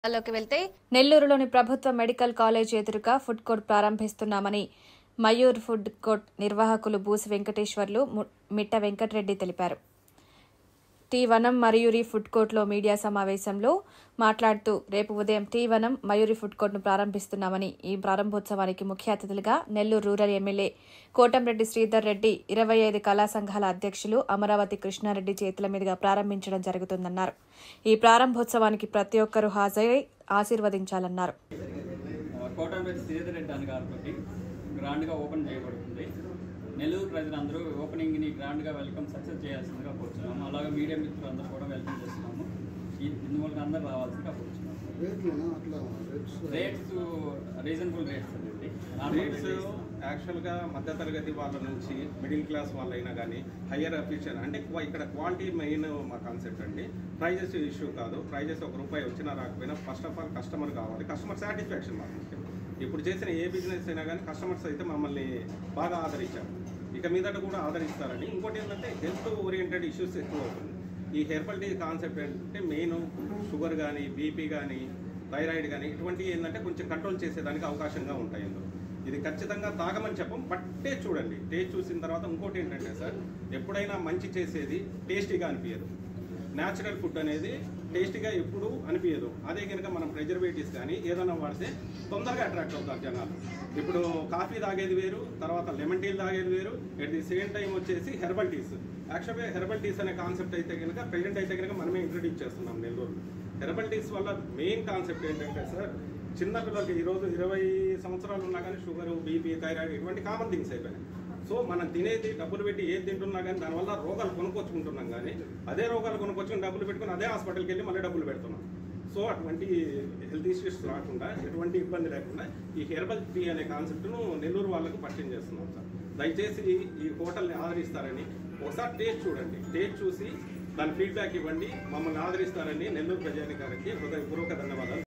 లోకి వెళ్తే నెల్లూరులోని ప్రభుత్వ మెడికల్ కాలేజ్ ఎదురుగా ఫుడ్ కోర్ట్ ప్రారంభిస్తున్నామని మయూర్ ఫుడ్ కోర్ట్ నిర్వాహకులు బూసి వెంకటేశ్వర్లు మిట్ట వెంకటరెడ్డి తెలిపారు. టీ1 మయూరి ఫుడ్ కోర్టులో మీడియా సమావేశంలో మాట్లాడుతూ రేపు ఉదయం టీ1 మయూరి ఫుడ్ కోర్టును ప్రారంభిస్తున్నామని, ఈ ప్రారంభోత్సవానికి ముఖ్య అతిథులుగా నెల్లూరు రూరల్ ఎమ్మెల్యే కోటంరెడ్డి శ్రీధర్ రెడ్డి, 25 కళా సంఘాల అధ్యక్షులు అమరావతి కృష్ణారెడ్డి చేతుల మీదుగా ప్రారంభించడం జరుగుతుందన్నారు. ఈ ప్రారంభోత్సవానికి ప్రతి ఒక్కరూ హాజరై ఆశీర్వదించాలన్నారు. గ్రాండ్గా ఓపెన్ చేయబడుతుంది. నెల్లూరు ప్రజలందరూ ఓపెనింగ్ని గ్రాండ్గా వెల్కమ్ సక్సెస్ చేయాల్సిందిగా కోరుచున్నాము. అలాగే మీడియా మిత్రులందరూ కూడా వెల్కమ్ చేస్తున్నాము. ఇందువల్ల అందరూ రావాల్సిందిగా కోరుచున్నాము. రేట్స్ రీజనబుల్ రేట్స్ అండి. రేట్స్ యాక్చువల్గా మధ్యతరగతి వాళ్ళ నుంచి మిడిల్ క్లాస్ వాళ్ళైనా కానీ హయ్యర్ అఫీషియల్ అంటే ఇక్కడ క్వాలిటీ మెయిన్ మా కాన్సెప్ట్ అండి. ప్రైజెస్ ఇష్యూ కాదు. ప్రైజెస్ ₹1 వచ్చినా రాకపోయినా ఫస్ట్ ఆఫ్ ఆల్ కస్టమర్ కావాలి. కస్టమర్ సాటిస్ఫాక్షన్ మాకు ముఖ్యం. ఇప్పుడు చేసిన ఏ బిజినెస్ అయినా కానీ కస్టమర్స్ అయితే మమ్మల్ని బాగా ఆదరించారు. ఇక మీదట కూడా ఆదరిస్తారని. ఇంకోటి ఏంటంటే హెల్త్ ఓరియంటెడ్ ఇష్యూస్ ఎక్కువ అవుతుంది. ఈ హెర్బల్ టీ కాన్సెప్ట్ ఏంటంటే మెయిన్ షుగర్ కానీ, బీపీ కానీ, థైరాయిడ్ కానీ ఇటువంటివి ఏంటంటే కొంచెం కంట్రోల్ చేసేదానికి అవకాశంగా ఉంటాయి. ఇది ఖచ్చితంగా తాగమని చెప్పం, బట్ టేస్ట్ చూడండి. టేస్ట్ చూసిన తర్వాత ఇంకోటి ఏంటంటే సార్, ఎప్పుడైనా మంచి చేసేది టేస్టీగా అనిపించదు. న్యాచురల్ ఫుడ్ అనేది టేస్టీగా ఎప్పుడు అనిపించదు. అదే కనుక మనం ప్రిజర్వేటివ్స్ కానీ ఏదైనా వాడితే తొందరగా అట్రాక్ట్ అవుతారు జనాలు. ఇప్పుడు కాఫీ తాగేది వేరు, తర్వాత లెమన్ టీలు తాగేది వేరు, ఎట్ ది సేమ్ టైం వచ్చేసి హెర్బల్ టీస్. యాక్చువల్గా హెర్బల్ టీస్ అనే కాన్సెప్ట్ అయితే కనుక ప్రెజెంట్ అయితే కనుక మనమే ఇంట్రడ్యూస్ చేస్తున్నాం నెల్లూరు. హెర్బల్ టీస్ వల్ల మెయిన్ కాన్సెప్ట్ ఏంటంటే సార్, చిన్నపిల్లలకి ఈరోజు 20 సంవత్సరాలు ఉన్నా కానీ షుగరు, బీపీ, థైరాయిడ్ ఇటువంటి కామన్ థింగ్స్ అయిపోయినాయి. సో మనం తినేది డబ్బులు పెట్టి ఏది తింటున్నా కానీ దానివల్ల రోగాలు కొనుక్కొచ్చుకుంటున్నాం. కానీ అదే రోగాలు కొనుక్కొచ్చుకుని డబ్బులు పెట్టుకుని అదే హాస్పిటల్కి వెళ్ళి మళ్ళీ డబ్బులు పెడుతున్నాం. సో అటువంటి హెల్త్ ఇష్యూస్ రాకుండా, ఎటువంటి ఇబ్బంది లేకుండా ఈ హెర్బల్ టీ అనే కాన్సెప్ట్ను నెల్లూరు వాళ్ళకు పరిచయం చేస్తున్నాం సార్. దయచేసి ఈ హోటల్ని ఆదరిస్తారని ఒకసారి టేస్ట్ చూడండి. టేస్ట్ చూసి దాని ఫీడ్బ్యాక్ ఇవ్వండి. మమ్మల్ని ఆదరిస్తారని నెల్లూరు ప్రజానికానికి హృదయపూర్వక ధన్యవాదాలు.